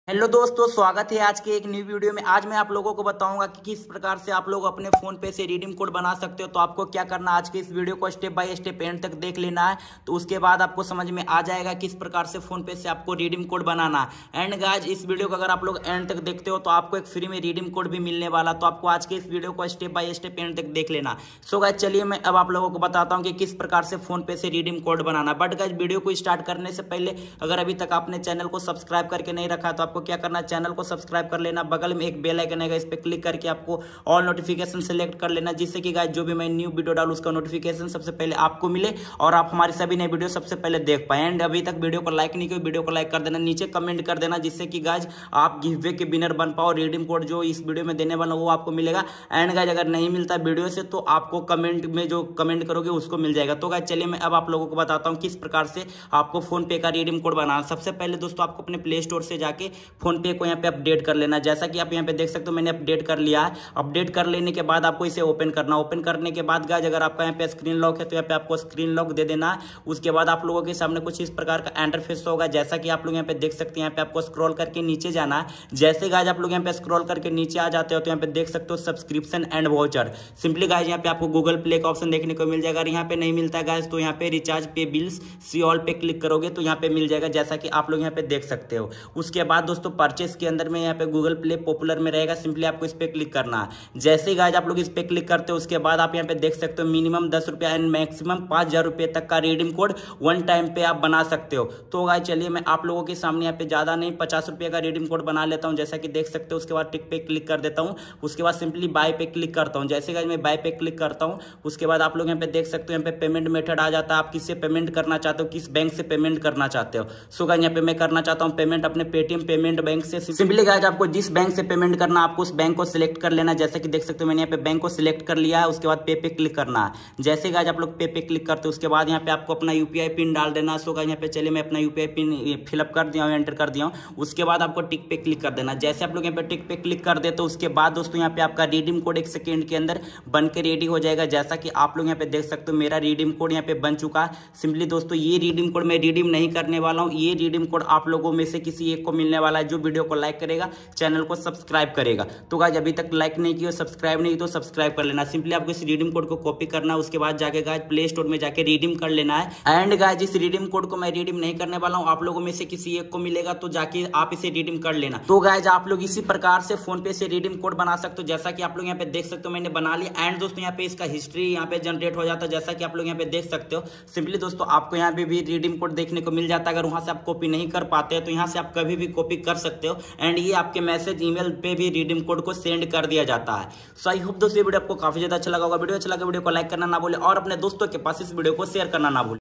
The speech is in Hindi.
हेलो दोस्तों, स्वागत है आज के एक न्यू वीडियो में। आज मैं आप लोगों को बताऊंगा कि किस प्रकार से आप लोग अपने फोन पे से रिडीम कोड बना सकते हो। तो आपको क्या करना, आज के इस वीडियो को स्टेप बाय स्टेप एंड तक देख लेना है। तो उसके बाद आपको समझ में आ जाएगा किस प्रकार से फोन पे से आपको रिडीम कोड बनाना है। एंड गाइस, इस वीडियो को अगर आप लोग एंड तक देखते हो तो आपको एक फ्री में रिडीम कोड भी मिलने वाला। तो आपको आज के इस वीडियो को स्टेप बाय स्टेप एंड तक देख लेना। सो गाइस, चलिए मैं अब आप लोगों को बताता हूँ कि किस प्रकार से फोन पे से रिडीम कोड बनाना। बट गाइस, वीडियो को स्टार्ट करने से पहले अगर अभी तक आपने चैनल को सब्सक्राइब करके नहीं रखा तो आपको क्या करना, चैनल को सब्सक्राइब कर लेना। बगल में एक बेल आइकन है, इस पे क्लिक करके आपको ऑल नोटिफिकेशन सेलेक्ट कर लेना, जिससे कि गाइस जो भी मैं न्यू वीडियो डालूं उसका नोटिफिकेशन सबसे पहले आपको मिले और आप हमारी सभी नई वीडियो सबसे पहले देख पाए। एंड अभी तक वीडियो को लाइक नहीं किया, वीडियो को लाइक कर देना, नीचे कमेंट कर देना, जिससे कि गाइस आप गिव के विनर बन पाओ। रिडीम कोड जो इस वीडियो में देने वाला वो आपको मिलेगा। एंड गाइस, अगर नहीं मिलता वीडियो से तो आपको कमेंट में जो कमेंट करोगे उसको मिल जाएगा। तो गाइस चलिए मैं अब आप लोगों को बताता हूं किस प्रकार से आपको फोन पे का रिडीम कोड बनाना। सबसे पहले दोस्तों आपको अपने प्ले स्टोर से जाके फोन पे को यहाँ पे अपडेट कर लेना। जैसा कि आप यहाँ पे देख सकते हो मैंने अपडेट कर लिया है। अपडेट कर लेने के बाद आपको इसे ओपन करना। ओपन करने के बाद गाइस अगर आपका यहाँ पे स्क्रीन लॉक है तो यहाँ पे आपको स्क्रीन लॉक दे देना है। उसके बाद आप लोगों के सामने कुछ इस प्रकार का इंटरफेस होगा। जैसा कि आप लोग यहाँ पे देख सकते हैं, यहाँ पे आपको स्क्रॉल करके नीचे जाना है। जैसे गाइस आप लोग यहाँ पे स्क्रॉल करके नीचे आ जाते हो तो यहाँ पे देख सकते हो subscription and voucher. Simply guys यहाँ पे आपको गूगल प्ले का ऑप्शन देखने को मिल जाएगा। अगर यहाँ पे नहीं मिलता है गाइस तो यहाँ पे recharge pay bills see all पे क्लिक करोगे तो यहाँ पे मिल जाएगा, जैसा कि आप लोग यहाँ पे देख सकते हो। उसके बाद दोस्तों परचेस के अंदर में यहाँ पे गूगल प्ले पॉपुलर में रहेगा, सिंपली आपको इस पे क्लिक करना है। जैसे ही गाइस आप लोग इस पे क्लिक करते हो उसके बाद आप यहाँ पे देख सकते हो मिनिमम 10 रुपया एंड मैक्सिमम 5000 रुपये तक का रिडीम कोड वन टाइम पे आप बना सकते हो। तो गाइस चलिए मैं आप लोगों के सामने यहाँ पे ज्यादा नहीं 50 रुपये का रिडीम कोड बना लेता हूँ, जैसा कि देख सकते हो। उसके बाद टिक पे क्लिक कर देता हूँ। उसके बाद सिंपली बाय पे क्लिक करता हूँ। जैसे गाइस मैं बाय पे क्लिक करता हूँ उसके बाद आप लोग यहाँ पे देख सकते हो यहाँ पे पेमेंट मेथड आ जाता है। आप किससे पेमेंट करना चाहते हो, किस बैंक से पेमेंट करना चाहते हो। सो गाइस यहाँ पे मैं करना चाहता हूँ पेमेंट अपने पेटीएम पेमेंट बैंक से। सिंपली गाइस आपको जिस बैंक से पेमेंट करना आपको उस बैंक को सिलेक्ट कर लेना। जैसे कि देख सकते हो मैंने यहाँ पे बैंक को सिलेक्ट कर लिया है। उसके बाद पे क्लिक करना है। जैसे गाइस आप लोग पे क्लिक करते हो उसके बाद यहाँ पे आपको अपना यूपीआई पिन डाल देना। सो गाइस यहाँ पे चलिए मैं अपना यूपीआई पिन फिलअप कर दिया हूँ, एंटर कर दिया हूँ। उसके बाद आपको टिक पे क्लिक कर देना। जैसे आप लोग यहाँ पे टिक पे क्लिक कर देते हो उसके बाद दोस्तों यहाँ पे आपका रिडीम कोड 1 सेकेंड के अंदर बन के रेडी हो जाएगा। जैसा कि आप लोग यहाँ पे देख सकते हो मेरा रिडीम कोड यहाँ पे बन चुका है। सिंपली दोस्तों ये रिडीम कोड मैं रिडीम नहीं करने वाला हूँ, ये रिडीम कोड आप लोगों में से किसी एक को मिलने वाला है जो वीडियो को लाइक करेगा, चैनल को सब्सक्राइब करेगा। तो गाइस अभी तक लाइक नहीं किया, सब्सक्राइब नहीं तो सब्सक्राइब कर लेना। सिंपली आपको इस रिडीम कोड को कॉपी करना है। उसके बाद जाके गाइस प्ले स्टोर में जाके रिडीम कर लेना है। एंड गाइस इस रिडीम कोड को मैं रिडीम नहीं करने वाला हूं, आप लोगों में से किसी एक को मिलेगा तो जाके आप इसे रिडीम कर लेना। तो गाइस आप लोग इसी प्रकार से फोन पे से रिडीम कोड बना सकते हो, जैसा कि आप लोग यहाँ पे देख सकते हो मैंने बना लिया। एंड दोस्तों यहाँ पे इसका हिस्ट्री यहाँ पे जनरेट हो जाता है, जैसा कि आप लोग यहाँ पे देख सकते हो। सिंपली दोस्तों आपको यहाँ पे भी रिडीम कोड देखने को मिल जाता है। अगर वहां से आप कॉपी नहीं कर पाते हैं तो यहाँ से आप कभी भी कॉपी कर सकते हो। एंड ये आपके मैसेज ईमेल पे भी रिडीम कोड को सेंड कर दिया जाता है। सो आई होप दोस्तों ये वीडियो आपको काफी ज्यादा अच्छा लगा होगा। वीडियो अच्छा लगा वीडियो को लाइक करना ना भूले और अपने दोस्तों के पास इस वीडियो को शेयर करना ना भूले।